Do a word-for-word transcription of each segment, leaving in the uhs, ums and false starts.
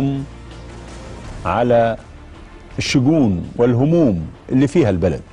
على الشجون والهموم اللي فيها البلد،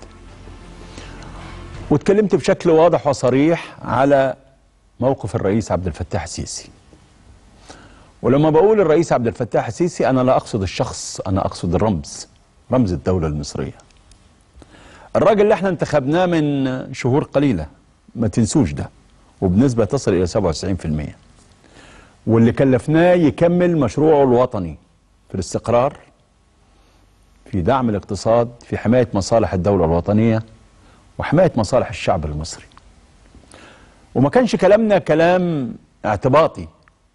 واتكلمت بشكل واضح وصريح على موقف الرئيس عبد الفتاح السيسي. ولما بقول الرئيس عبد الفتاح السيسي أنا لا أقصد الشخص، أنا أقصد الرمز، رمز الدولة المصرية. الراجل اللي احنا انتخبناه من شهور قليلة، ما تنسوش ده، وبنسبة تصل إلى سبعة وتسعين بالمئة، واللي كلفناه يكمل مشروعه الوطني في الاستقرار، في دعم الاقتصاد، في حماية مصالح الدولة الوطنية وحماية مصالح الشعب المصري. وما كانش كلامنا كلام اعتباطي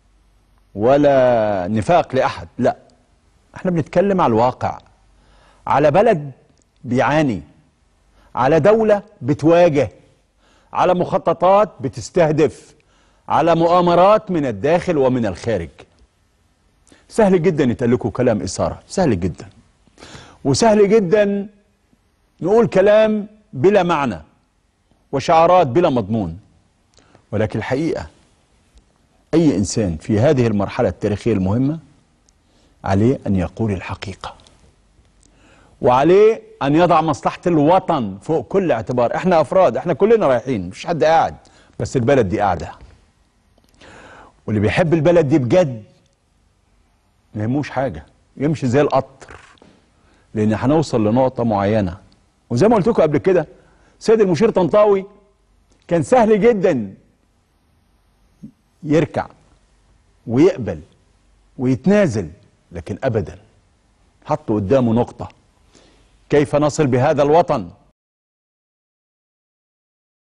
ولا نفاق لأحد، لا، احنا بنتكلم على الواقع، على بلد بيعاني، على دولة بتواجه، على مخططات بتستهدف، على مؤامرات من الداخل ومن الخارج. سهل جدا يتقال لكم كلام إثارة، سهل جدا، وسهل جدا نقول كلام بلا معنى وشعارات بلا مضمون. ولكن الحقيقة أي إنسان في هذه المرحلة التاريخية المهمة عليه أن يقول الحقيقة، وعليه أن يضع مصلحة الوطن فوق كل اعتبار. احنا أفراد، احنا كلنا رايحين، مفيش حد قاعد، بس البلد دي قاعدة، واللي بيحب البلد دي بجد ما يهموش حاجة، يمشي زي القطر، لأن هنوصل لنقطة معينة. وزي ما قلت لكم قبل كده، سيد المشير طنطاوي كان سهل جدا يركع ويقبل ويتنازل، لكن أبدا حطوا قدامه نقطة: كيف نصل بهذا الوطن